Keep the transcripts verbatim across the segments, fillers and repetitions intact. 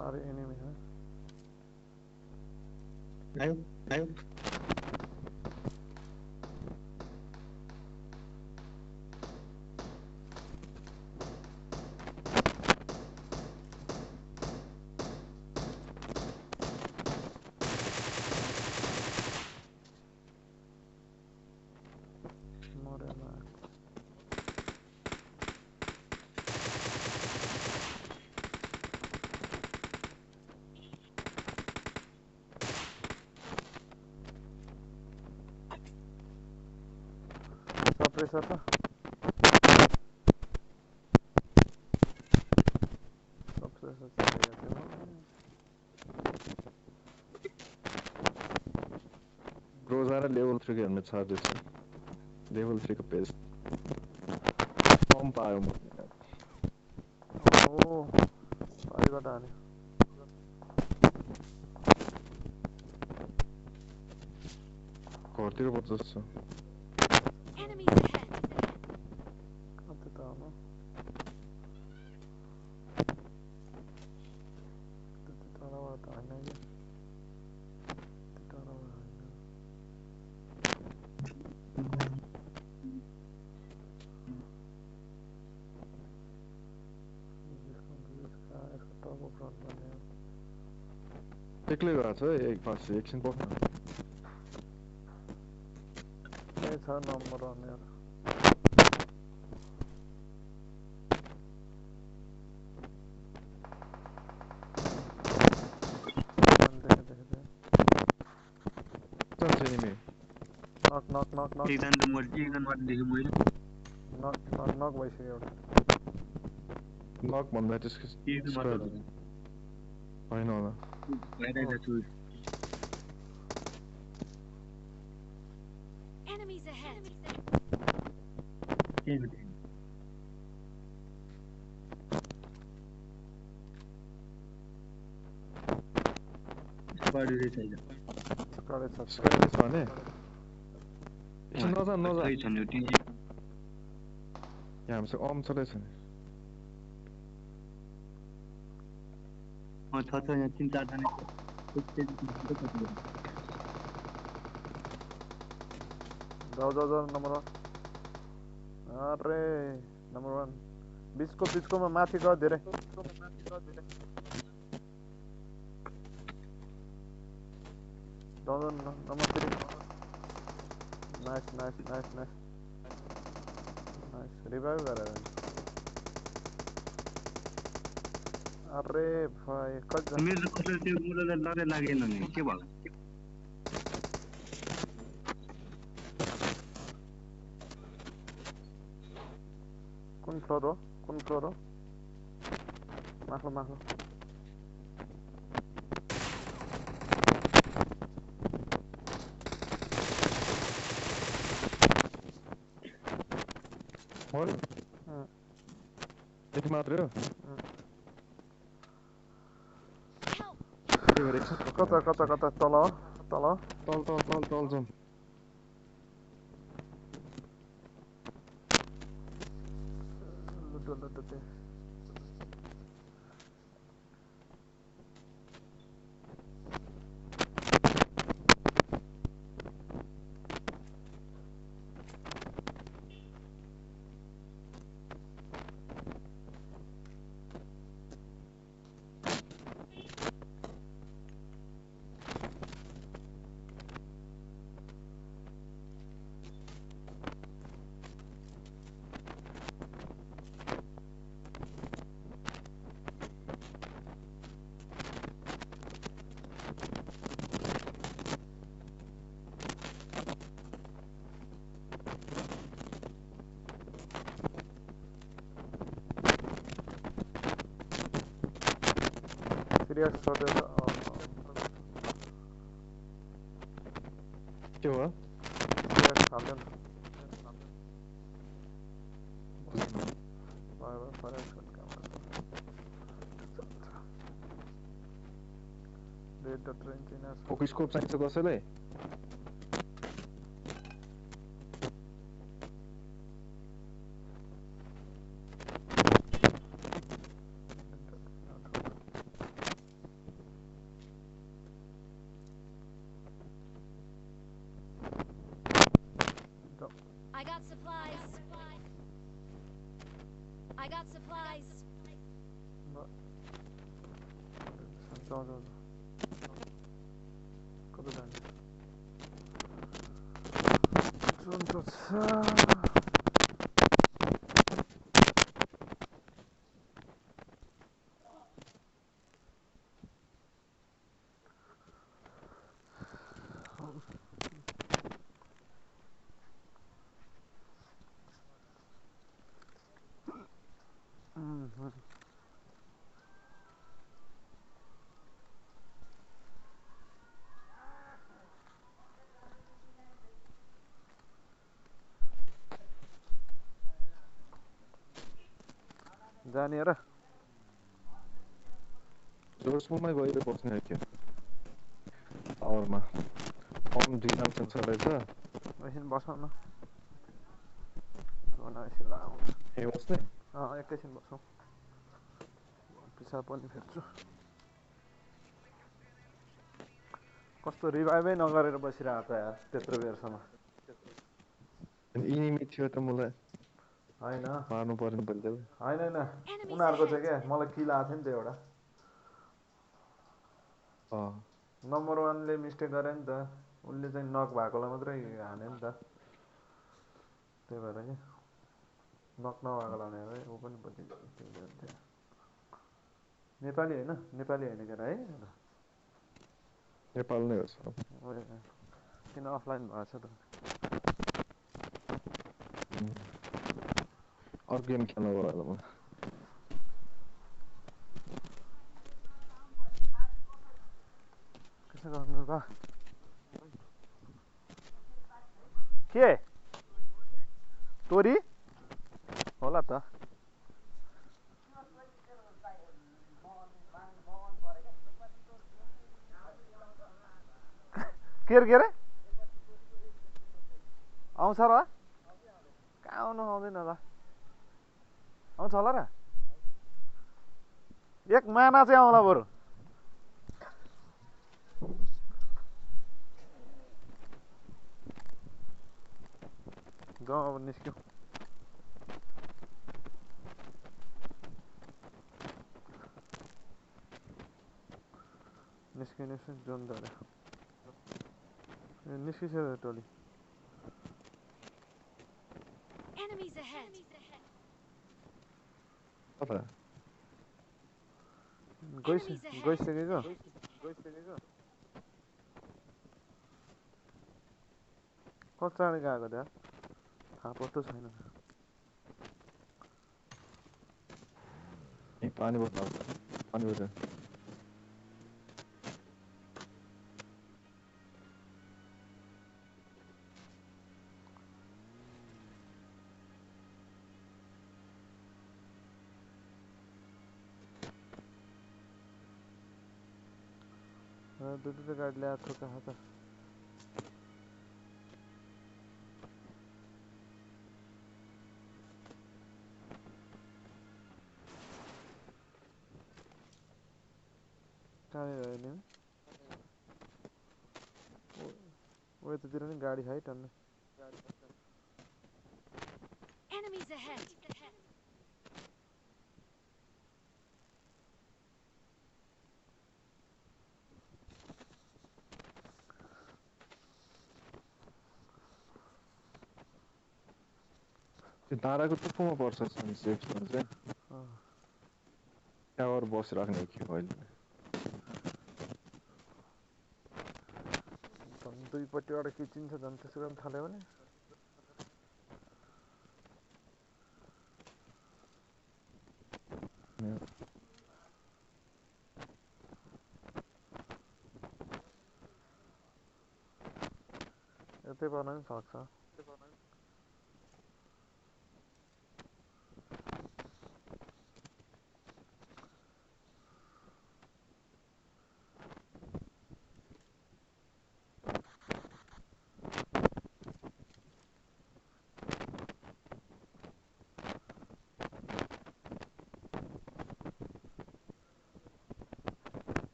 सारे एनिमी हैं आयो आयो मरे मैं सप्रेसर था सप्रेसर चलेगा चलो Groza level three के helmet साथ देते level three का पेज पम्प आयो म ओ पारिबाट हाने घरतिर पर्छ जस्तो Enemies ahead. कतै त हो त्यति टाढाबाट त होइन कि त्यति टाढाबाट होइन यसको यसको यसको टप अप रन गर्ने हो एक्लै गएको छ एक पास एकछिन पर्छ ए छ नम्बर अनि देखे देखे देखे चल्छ एनिमी नक नक नक नक एकजना त मर्छ एकजना मात्र देखेँ मैले नक नक नक भइसक्यो एउटा नक भन्दा त्यसको एकजना मात्र स्क्वाड होइन होला बाहिर छु Enemies ahead. के हुन्छ स्क्वाड रहेछ हैन स्क्वाडै छ स्क्वाड छ भने एकछिन नजा नजा खै छन् यो टिम यहाँ हामीसँग अम चलेछ नि अ छ छ यहाँ तीन चार जना जाऊ जाऊ जाऊ नम्बर वान अरे नम्बर वान बिचको बिचकोमा माथि गयो धेरै जाऊ जाऊ number three nice nice nice nice nice revive गरेर अरे भाइ कति मेरो कसरी त्यो मोडललाई लगै लागेन नि के भयो कुन फ्लोर हो कुन फ्लोर हो माथि माथि मर्यो यति मात्रै हो Help. त्यही भएर एकछिन कता कता कता तल हो तल हो तल तल तल तल जाउँ लुटो लुटो त्यही सिरियस छोडेर के हो सिरियस हाल्दैन भयो भयो फरक छोड काम red dot range in focus scope चाहिन्छ कसैलाई I got supplies. I got supplies. जाऊ जाऊ कता जाने जुन त छ जाने र जोरसोरमै गएर बस्ने हो क्या टावरमा फोन दुई नामसँग चढेछ एकछिन बसौँ न एकछिन लाऊ ए बस्ने अँ एकैछिन बसौँ पिसाब पनि फेर्छु कस्तो रिभाइभै नगरेर बसिरहेको त यार त्यत्रो बेरसम्म इनिमी थियो त मलाई होइन मार्नु पर्ने पहिले होइन होइन उनीहरूको चाहिँ क्या मलाई किल आएको थियो नि त एउटा अँ नम्बर वानले मिस्टेक गरे नि त उसले चाहिँ नक भएकोलाई मात्रै हान्यो नि त त्यही भएर कि नक नभएकोलाई भनेर ऊ पनि पछि नेपाली होइन नेपाली होइन के है नेपाल नै हो सब किन अफलाइन भएको छ त अर्को गेम खेल्नु पर्यो म कसो गर्नु त के तोरी होला त के रे के रे आउँछ र कहाँ आउनु आउँदैन ल आउँछ होला र एक महिना चाहिँ आउँला बरु जाउँ अब निस्क्यौँ निस्क्यो निस्क्यो जोन दादा निस्किसक्यो टोली Enemies ahead. कता गइसक्यो गइसकेको कति चाँडै गएको त्यहाँ थाहा पत्तो छैन ए पानी बोतल पानी बोतल दुई दुईवटा गाडी ल्याएको थियो कहाँ त कहाँनिर अहिले ओ यतातिर नि गाडी छ है टन्नै Enemies ahead. त्यो डाँडाको टुप्पोमा पर्छ सेफ जोन चाहिँ त्यहाँबाट बसिराख्ने हो कि अहिले झन् दुईपट्टिबाट किचिन्छ झन् त्यसो गर्न थाल्यो भने यतै पर्न पनि सक्छ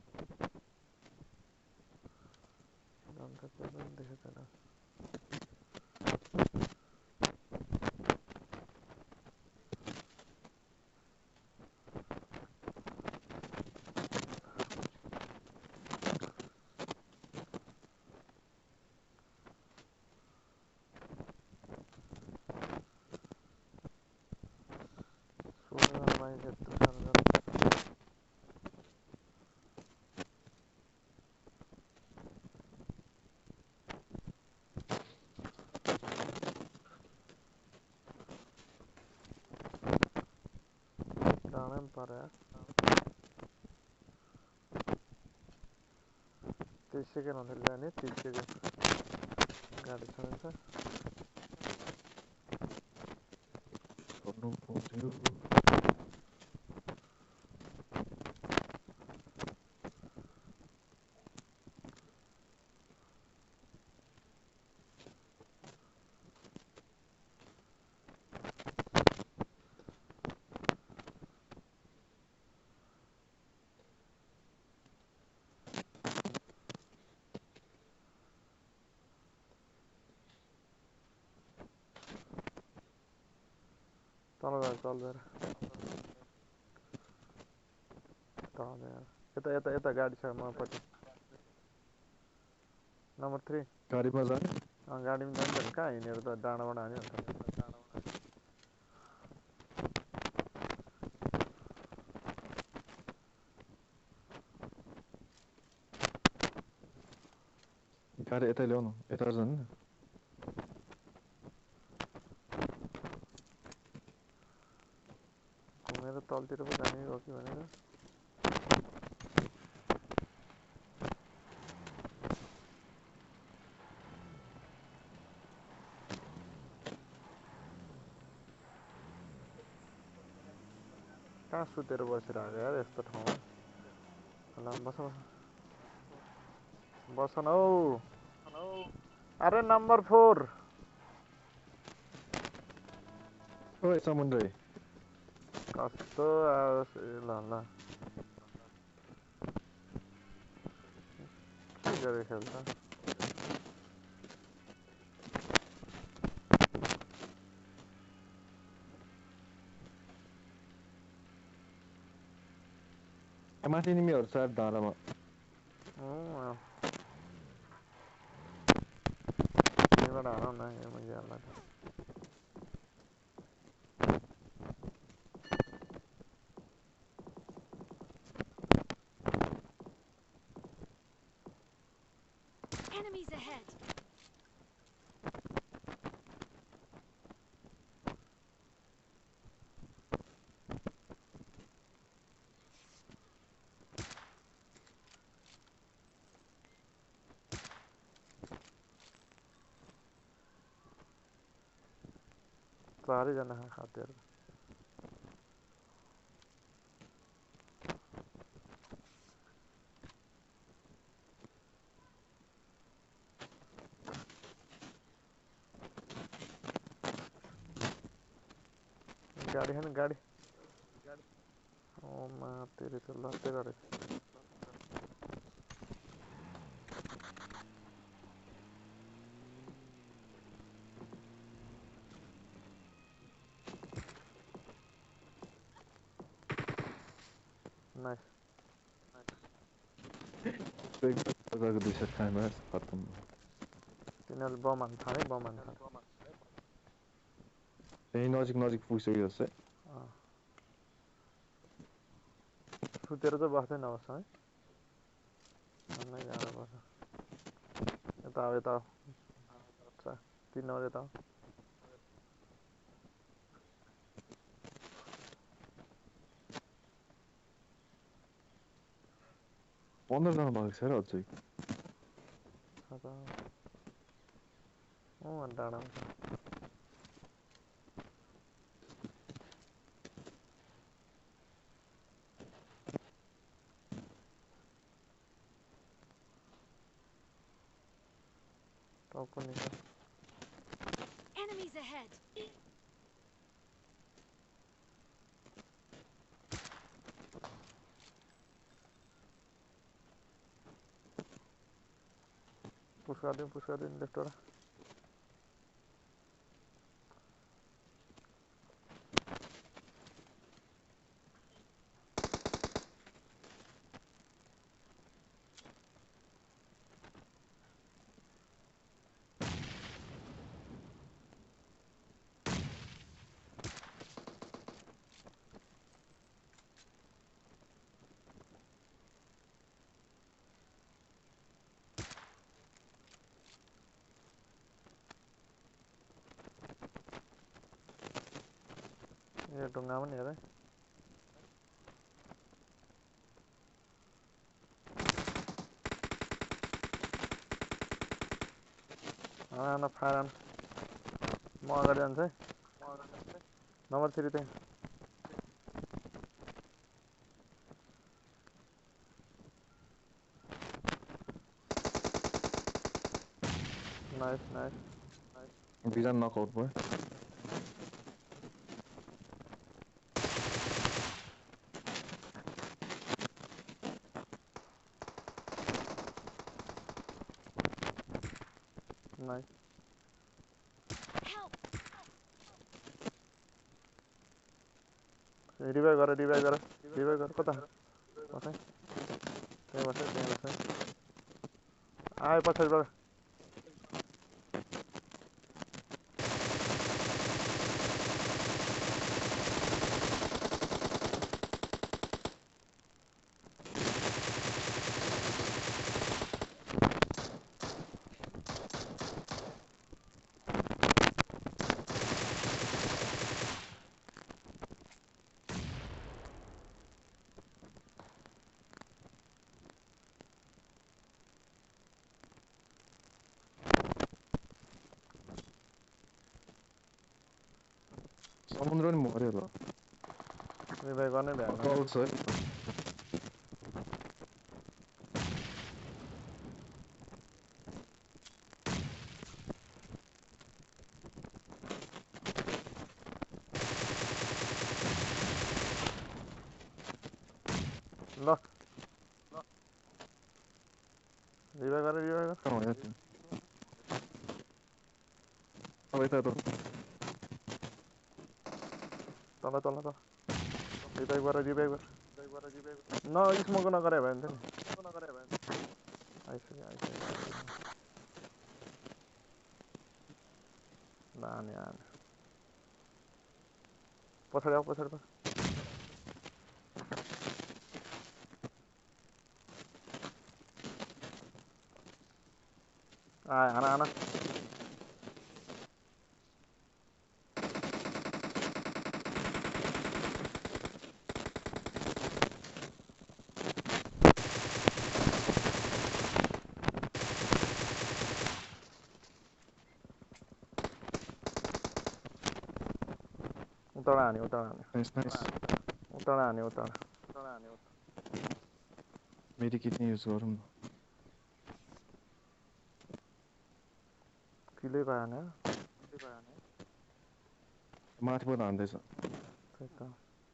देखेको छैन डाँडै पनि पर्यो यार तीस सेकेन्ड हुँदै जाने तीस सेकेन्ड गाडी छ गर्नु पाउँछु तल गएर चल्दैन तल यार यता यता यता गाडी छ मपट्टि नम्बर थ्री गाडीमा जाने अँ गाडीमा जान्छ कहाँ हिँडेर त डाँडाबाट हान्यो अन्त गाडी यतै ल्याउनु यता जाने घुमेर तलतिर पो जाने हो कि भनेर कहाँ सुतेर बसिरहेको यार यस्तो ठाउँमा ल बस बस न हौ अरे नम्बर फोर ओए समुद्रै कस्तो आओस् ल ल के गरे खेल्छ माथि निमीहरू छ डाँडामा यहीँबाट हानौ न यो मैयालाई त Enemies ahead. चारैजना खाद्यहरू गाडी छैन गाडी ओ मा तेरे त लत्ते गरेछ नाइस दुई सेट खाएमा खत्तम तिनीहरूले बम हान्न थाले बम हान्न थाले यही नजिक नजिक पुगिसक्यो जस्तै सुतेर चाहिँ बस्दै नबस्छ है भन्नै गाह्रो पर्छ यता अब यता तिन नम्बर यता पन्ध्रजना भएको छ र अझै अँ डाँडामा टाउको निकाल Enemies ahead. पुस गरिदिउँ पुस गरिदिउँ लेफ्टबाट यो ढुङ्गा पनि हेर आन फायर आन म अगाडि जान्छु है नम्बर थ्री त्यही नाइस नाइस दुईजना नकआउट भयो नाइस Help! रिभाइभ गर रिभाइभ गर रिभाइभ गर कता बस है त्यहीँ बस है त्यहीँ बस है आयो पछाडिबाट समुद्र नि मर्यो ल रिभाइभ गर्नै भ्याएन कल छ है ल रिभाइभ गर रिभाइभ गर कहाँ भयो अब यता त तल तल तल रिभाइभ गर रिभाइभ गर न स्मोक नगरे भयो नि त नि आइसक्यो आइसक्यो लाने आने पछाडि आऊ पछाडि पछाडि आयो हाना हाना उताबाट हाने उताबाट हाने नाइस नाइस उताबाट हाने उताबाट मेरी किडनी युज गरौँ न किलै पाएन माथिबाट हान्दैछ त्यही त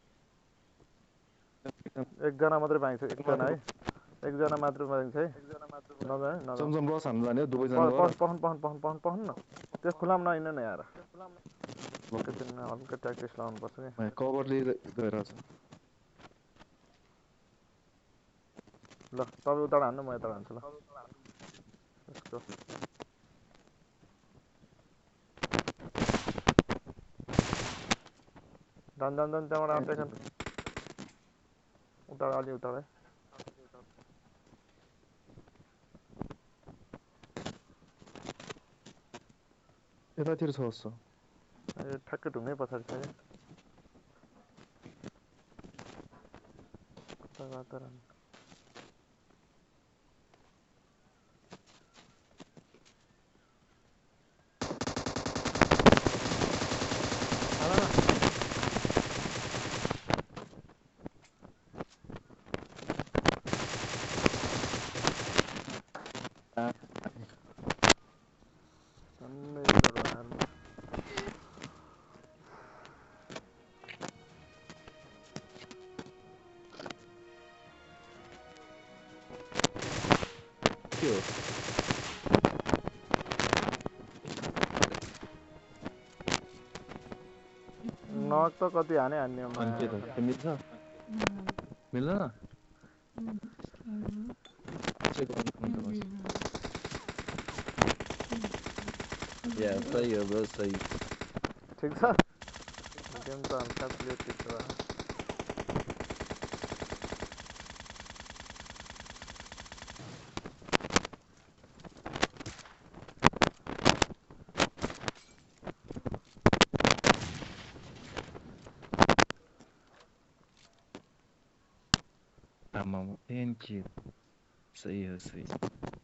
एकजना मात्रै पाइन्छ एकजना है एकजना मात्र पाइन्छ है नजा है नजा चमचम रस हान्नु जाने हो दुवैजना पहन गएर पहन पहन पहन पहन पहन न त्यो खुलामा नहिँड न यार एकैछिन हल्का ट्याक्टिस लाउनुपर्छ कि कभर लिएर गइरहेछ ल तपाईँ उताबाट हान्नु म यताबाट हान्छु ल यसको जान जान जान त्यहाँबाट आउँदै खान उताबाट अलि उताबाट है यतातिर छ जस्तो ए ठ्याक्कै ढुङ्गै पछाडि छ कि कता कता रहनु झन्डै डर भएर के हो नक त कति हाने हान्ने हो अनि के त त्यो मिल्छ मिल्दैन चेक गर्नु या सही हो ब्रो सही ठिक छ गेम त हल्का प्ले ठिक छ आमामा टेन किल सही हो सही